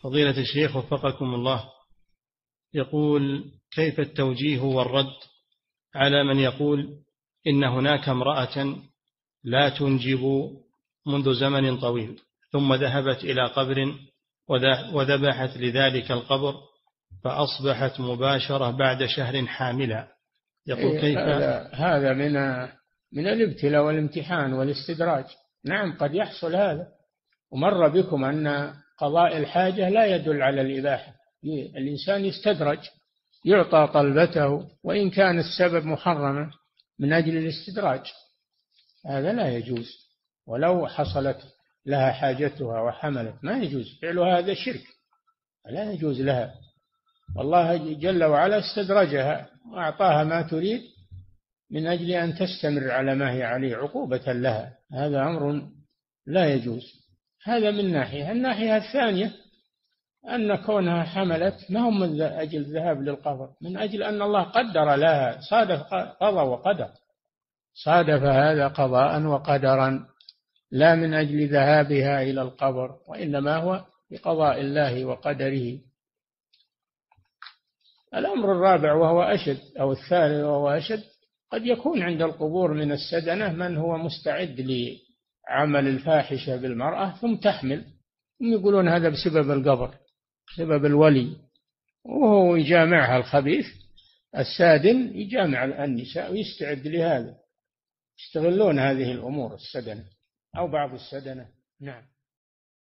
فضيلة الشيخ وفقكم الله، يقول: كيف التوجيه والرد على من يقول إن هناك امرأة لا تنجب منذ زمن طويل، ثم ذهبت إلى قبر وذبحت لذلك القبر فأصبحت مباشرة بعد شهر حاملا؟ يقول: كيف هذا من الابتلاء والامتحان والاستدراج. نعم قد يحصل هذا، ومر بكم أن قضاء الحاجة لا يدل على الإباحة. الإنسان يستدرج، يعطى طلبته وإن كان السبب محرما من أجل الاستدراج، هذا لا يجوز. ولو حصلت لها حاجتها وحملت ما يجوز فعل هذا، شرك لا يجوز لها. والله جل وعلا استدرجها وأعطاها ما تريد من أجل أن تستمر على ما هي عليه عقوبة لها. هذا أمر لا يجوز. هذا من ناحية. الناحية الثانية أن كونها حملت ما هم من أجل الذهاب للقبر، من أجل أن الله قدر لها، صادف قضى وقدر، صادف هذا قضاء وقدرا، لا من أجل ذهابها إلى القبر، وإنما هو بقضاء الله وقدره. الأمر الرابع وهو أشد، أو الثالث وهو أشد، قد يكون عند القبور من السدنة من هو مستعد لعمل الفاحشة بالمرأة ثم تحمل، هم يقولون هذا بسبب القبر، بسبب الولي، وهو يجامعها الخبيث السادن، يجامع النساء ويستعد لهذا. يستغلون هذه الأمور السدنة أو بعض السدنة. نعم.